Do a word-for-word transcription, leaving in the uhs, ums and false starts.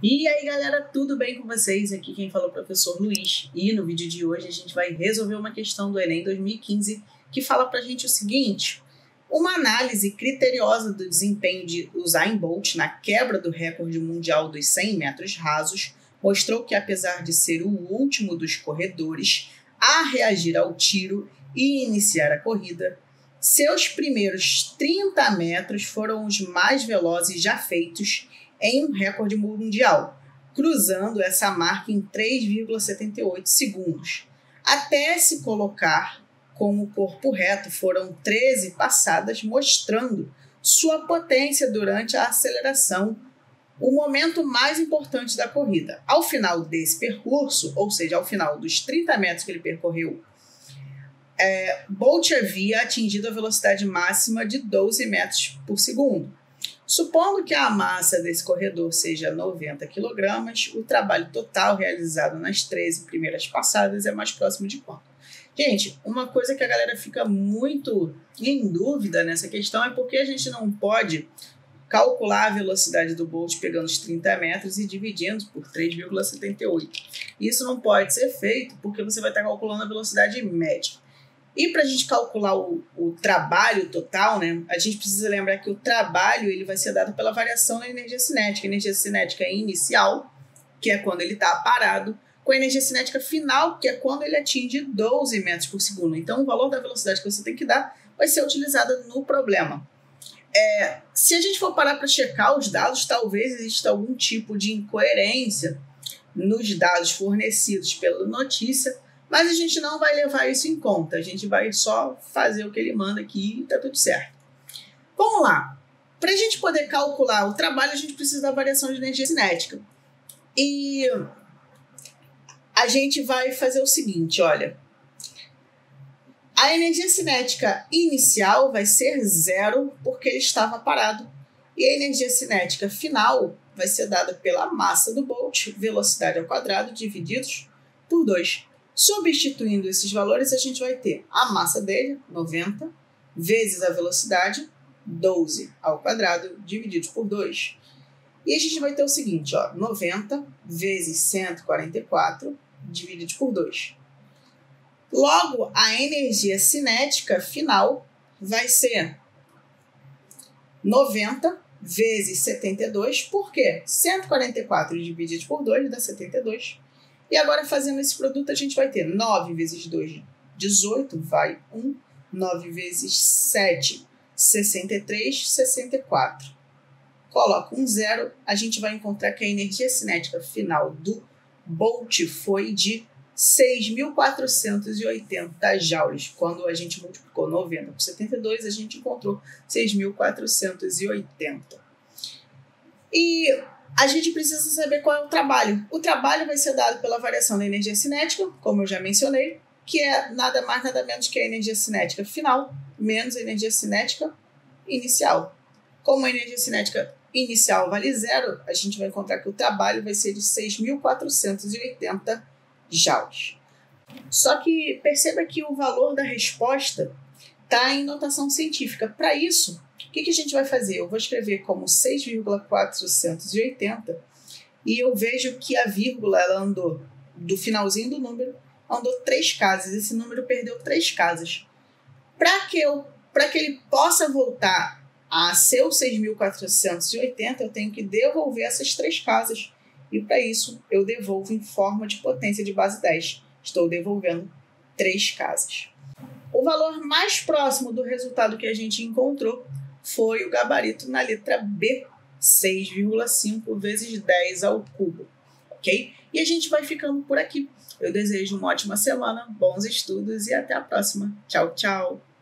E aí galera, tudo bem com vocês? Aqui quem fala é o professor Luiz e no vídeo de hoje a gente vai resolver uma questão do Enem dois mil e quinze que fala pra gente o seguinte: uma análise criteriosa do desempenho de Usain Bolt na quebra do recorde mundial dos cem metros rasos mostrou que, apesar de ser o último dos corredores a reagir ao tiro e iniciar a corrida, seus primeiros trinta metros foram os mais velozes já feitos em um recorde mundial, cruzando essa marca em três vírgula setenta e oito segundos. Até se colocar com o corpo reto, foram treze passadas, mostrando sua potência durante a aceleração, o momento mais importante da corrida. Ao final desse percurso, ou seja, ao final dos trinta metros que ele percorreu, é, Bolt havia atingido a velocidade máxima de doze metros por segundo. Supondo que a massa desse corredor seja noventa quilogramas, o trabalho total realizado nas treze primeiras passadas é mais próximo de quanto? Gente, uma coisa que a galera fica muito em dúvida nessa questão é porque a gente não pode calcular a velocidade do Bolt pegando os trinta metros e dividindo por três vírgula setenta e oito. Isso não pode ser feito porque você vai estar calculando a velocidade média. E para a gente calcular o, o trabalho total, né, a gente precisa lembrar que o trabalho ele vai ser dado pela variação da energia cinética. A energia cinética inicial, que é quando ele está parado, com a energia cinética final, que é quando ele atinge doze metros por segundo. Então, o valor da velocidade que você tem que dar vai ser utilizado no problema. É, se a gente for parar para checar os dados, talvez exista algum tipo de incoerência nos dados fornecidos pela notícia, mas a gente não vai levar isso em conta. A gente vai só fazer o que ele manda aqui e tá tudo certo. Vamos lá. Para a gente poder calcular o trabalho, a gente precisa da variação de energia cinética. E a gente vai fazer o seguinte, olha. A energia cinética inicial vai ser zero porque ele estava parado. E a energia cinética final vai ser dada pela massa do Bolt, velocidade ao quadrado, divididos por dois. Substituindo esses valores, a gente vai ter a massa dele, noventa, vezes a velocidade, doze ao quadrado, divididos por dois. E a gente vai ter o seguinte, ó, noventa vezes cento e quarenta e quatro, divididos por dois. Logo, a energia cinética final vai ser noventa vezes setenta e dois, por quê? cento e quarenta e quatro divididos por dois dá setenta e dois. E agora, fazendo esse produto, a gente vai ter nove vezes dois, dezoito, vai um. nove vezes sete, sessenta e três, sessenta e quatro. Coloca um zero, a gente vai encontrar que a energia cinética final do Bolt foi de seis mil quatrocentos e oitenta joules. Quando a gente multiplicou noventa por setenta e dois, a gente encontrou seis mil quatrocentos e oitenta. E a gente precisa saber qual é o trabalho. O trabalho vai ser dado pela variação da energia cinética, como eu já mencionei, que é nada mais, nada menos que a energia cinética final, menos a energia cinética inicial. Como a energia cinética inicial vale zero, a gente vai encontrar que o trabalho vai ser de seis mil quatrocentos e oitenta joules. Só que perceba que o valor da resposta está em notação científica. Para isso, o que, que a gente vai fazer? Eu vou escrever como seis vírgula quatrocentos e oitenta e eu vejo que a vírgula ela andou do finalzinho do número, andou três casas. Esse número perdeu três casas. Para que, eu, para que ele possa voltar a ser o seis mil quatrocentos e oitenta, eu tenho que devolver essas três casas. E para isso, eu devolvo em forma de potência de base dez. Estou devolvendo três casas. O valor mais próximo do resultado que a gente encontrou foi o gabarito na letra B, seis vírgula cinco vezes dez ao cubo, ok? E a gente vai ficando por aqui. Eu desejo uma ótima semana, bons estudos e até a próxima. Tchau, tchau!